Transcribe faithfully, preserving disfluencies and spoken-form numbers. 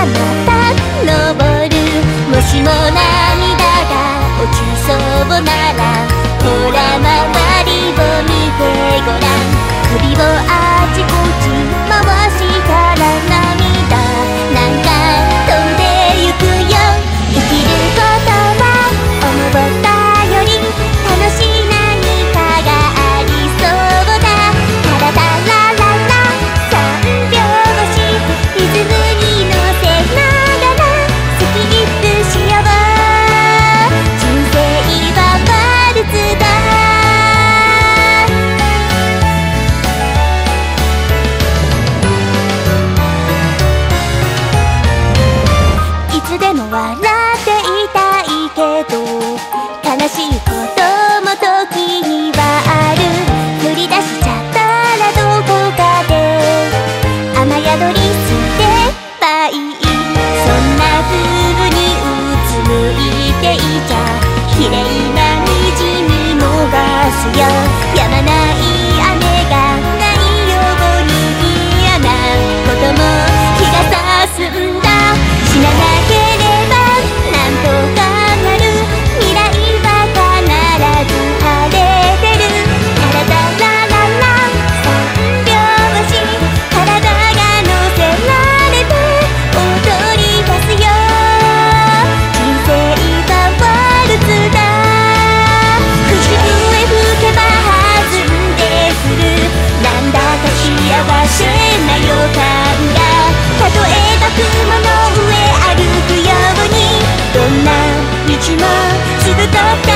また登る。もしも涙が落ちそうなら、ほら周りを見てごらん。首をあちこち回したら涙なんか飛んでゆくよ。生きることは思ったより楽しい何かがありそうだ。タラタラララ三拍子リズムに乗せながらスキップしよう。人生はワルツだ。いつでも笑っていたいけど、悲しいことも時にはある。振り出しちゃったらどこかで雨宿りすればいい。そんな風にうつむいていちゃ綺麗な虹見逃すよ。やまない雨がないように嫌なことも日が差すんだ。死ななければなんとかなる。未来は必ず晴れてる。タラタラララ三拍子体が乗せられて踊り出すよ。人生はワルツだ。口笛吹けば弾んでくる。なんだか幸せな予感が。たとえば雲の上歩くように、どんな道もすぐとった